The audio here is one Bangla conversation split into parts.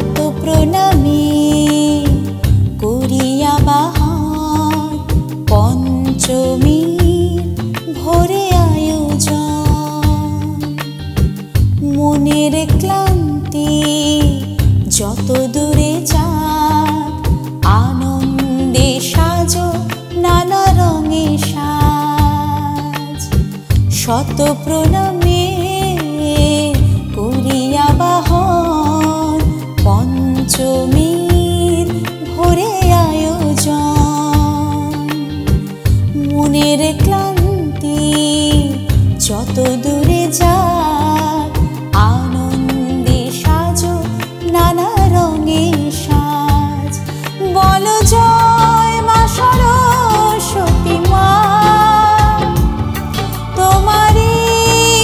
শত প্রণামে করিয়া বাহার পঞ্চমীর ভোরে আয়োজন। মনের ক্লান্তি যত দূরে যাক, আনন্দে সাজো নানা রঙে সাজ। শত প্রণামে করিয়া বাহন পঞ্চমীর ভোরে আয়োজন। মনের ক্লান্তি যত দূরে যাক, আনন্দে সাজো নানা রঙে সাজ। বলো জয় মা সরস্বতী মা, তোমারই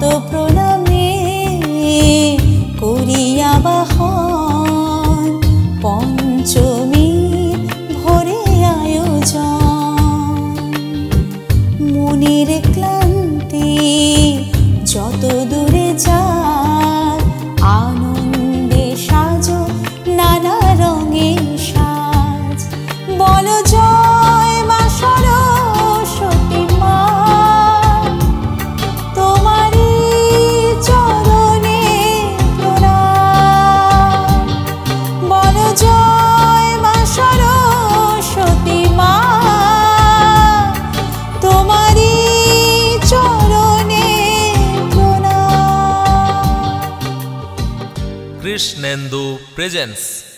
শত প্রণামে করিয়া বাহন পঞ্চমী ভোরে আয়োজন। মনের ক্লান্তি যত দূরে যাক, আনন্দে সাজো নানা রঙের সাজ। বলো জয় মা সরস্বতী মা, তোমারই চরণে প্রণাম। বলো জয় মা সরস্বতী মা, তোমারই চরণে প্রণাম। কৃষ্ণেন্দু প্রেজেন্স।